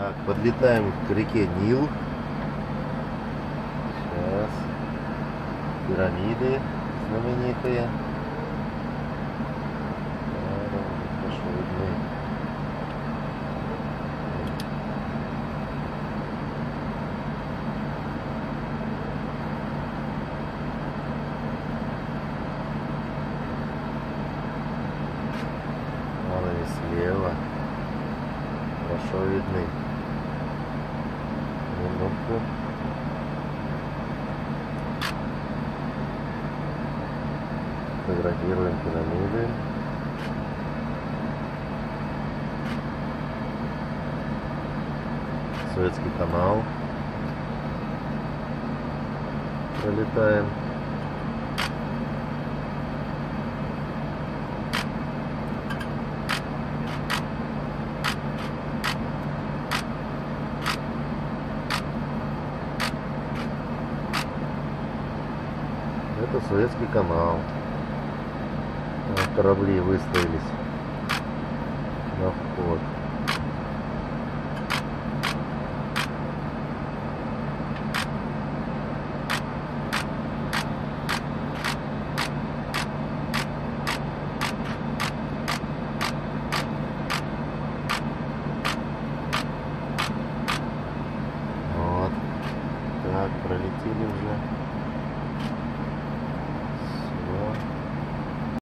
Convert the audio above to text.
Так, подлетаем к реке Нил. Сейчас. Пирамиды знаменитые. Хорошо видны. Вон они слева. Хорошо видны. Минутку. Фотографируем пирамиды. Суэцкий канал. Пролетаем. Это Суэцкий канал. Корабли выстроились на вход. Вот. Так, пролетели уже.